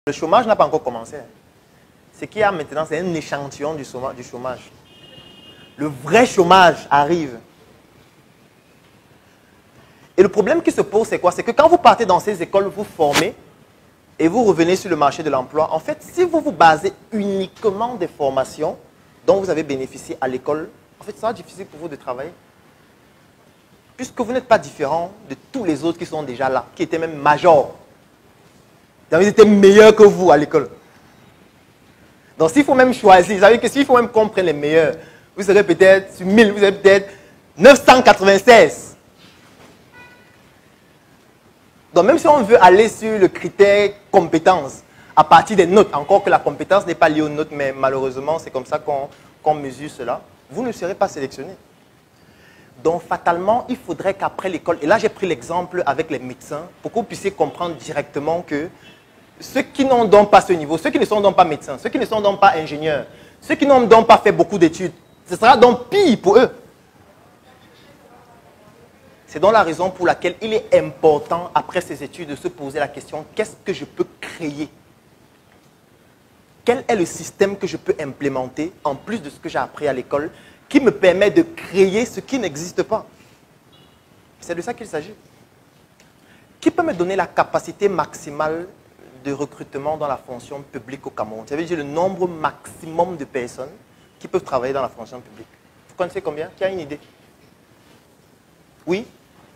Le chômage n'a pas encore commencé. Ce qu'il y a maintenant, c'est un échantillon du chômage. Le vrai chômage arrive. Et le problème qui se pose, c'est quoi? C'est que quand vous partez dans ces écoles, vous formez et vous revenez sur le marché de l'emploi. En fait, si vous vous basez uniquement des formations dont vous avez bénéficié à l'école, en fait, ça sera difficile pour vous de travailler. Puisque vous n'êtes pas différent de tous les autres qui sont déjà là, qui étaient même majors. Ils étaient meilleurs que vous à l'école. Donc, s'il faut même choisir, vous savez que s'il faut même qu'on prenne les meilleurs, vous serez peut-être sur 1000, vous serez peut-être 996. Donc, même si on veut aller sur le critère compétence, à partir des notes, encore que la compétence n'est pas liée aux notes, mais malheureusement, c'est comme ça qu'on mesure cela, vous ne serez pas sélectionné. Donc, fatalement, il faudrait qu'après l'école, et là j'ai pris l'exemple avec les médecins, pour que vous puissiez comprendre directement que ceux qui n'ont donc pas ce niveau, ceux qui ne sont donc pas médecins, ceux qui ne sont donc pas ingénieurs, ceux qui n'ont donc pas fait beaucoup d'études, ce sera donc pire pour eux. C'est donc la raison pour laquelle il est important, après ces études, de se poser la question, qu'est-ce que je peux créer? Quel est le système que je peux implémenter, en plus de ce que j'ai appris à l'école, qui me permet de créer ce qui n'existe pas? C'est de ça qu'il s'agit. Qui peut me donner la capacité maximale de recrutement dans la fonction publique au Cameroun? Ça veut dire le nombre maximum de personnes qui peuvent travailler dans la fonction publique. Vous connaissez combien? Qui a une idée? Oui?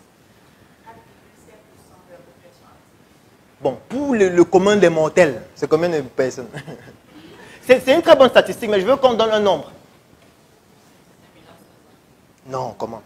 Bon, pour le commun des mortels, c'est combien de personnes? C'est une très bonne statistique, mais je veux qu'on donne un nombre. Non, comment?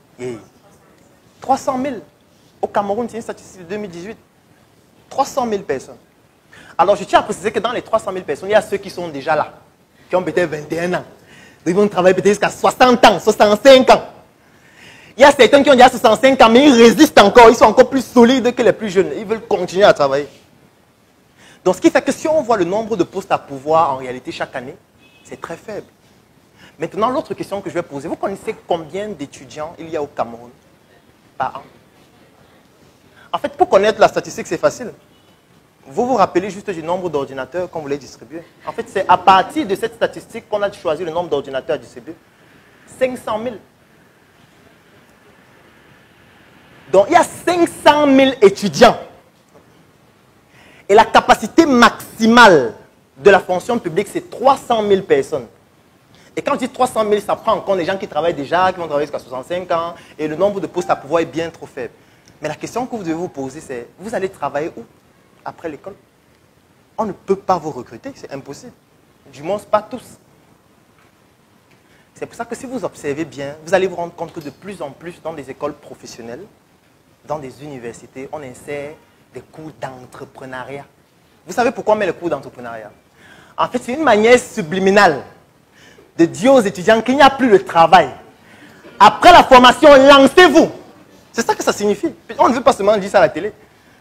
300 000. Au Cameroun, c'est une statistique de 2018. 300 000 personnes. Alors, je tiens à préciser que dans les 300 000 personnes, il y a ceux qui sont déjà là, qui ont peut-être 21 ans. Ils vont travailler peut-être jusqu'à 60 ans, 65 ans. Il y a certains qui ont déjà 65 ans, mais ils résistent encore. Ils sont encore plus solides que les plus jeunes. Ils veulent continuer à travailler. Donc, ce qui fait que si on voit le nombre de postes à pourvoir en réalité chaque année, c'est très faible. Maintenant, l'autre question que je vais poser, vous connaissez combien d'étudiants il y a au Cameroun par an? En fait, pour connaître la statistique, c'est facile. Vous vous rappelez juste du nombre d'ordinateurs qu'on voulait distribuer. En fait, c'est à partir de cette statistique qu'on a choisi le nombre d'ordinateurs à distribuer. 500 000. Donc, il y a 500 000 étudiants. Et la capacité maximale de la fonction publique, c'est 300 000 personnes. Et quand je dis 300 000, ça prend en compte les gens qui travaillent déjà, qui vont travailler jusqu'à 65 ans, et le nombre de postes à pouvoir est bien trop faible. Mais la question que vous devez vous poser, c'est, vous allez travailler où après l'école? On ne peut pas vous recruter, c'est impossible. Du moins, pas tous. C'est pour ça que si vous observez bien, vous allez vous rendre compte que de plus en plus dans des écoles professionnelles, dans des universités, on insère des cours d'entrepreneuriat. Vous savez pourquoi on met les cours d'entrepreneuriat? En fait, c'est une manière subliminale de dire aux étudiants qu'il n'y a plus de travail. Après la formation, lancez-vous. C'est ça que ça signifie. On ne veut pas seulement dire ça à la télé.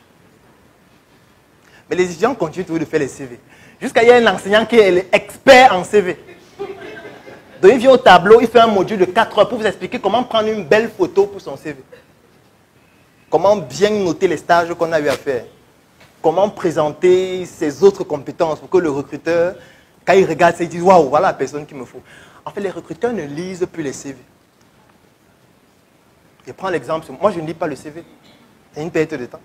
Mais les étudiants continuent toujours de faire les CV. Jusqu'à il y a un enseignant qui est expert en CV. Donc il vient au tableau, il fait un module de 4 heures pour vous expliquer comment prendre une belle photo pour son CV. Comment bien noter les stages qu'on a eu à faire. Comment présenter ses autres compétences pour que le recruteur, quand il regarde, il dit « Waouh, voilà la personne qu'il me faut ». En fait, les recruteurs ne lisent plus les CV. Je prends l'exemple, moi je ne lis pas le CV. C'est une perte de temps.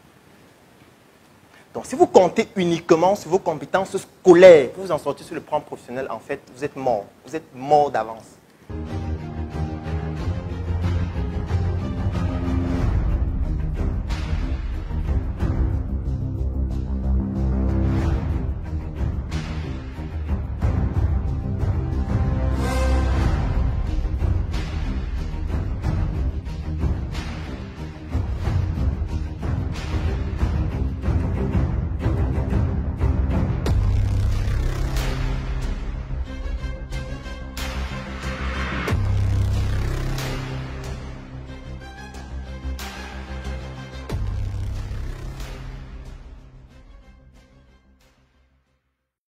Donc si vous comptez uniquement sur vos compétences scolaires pour vous en sortir sur le plan professionnel, en fait, vous êtes mort. Vous êtes mort d'avance.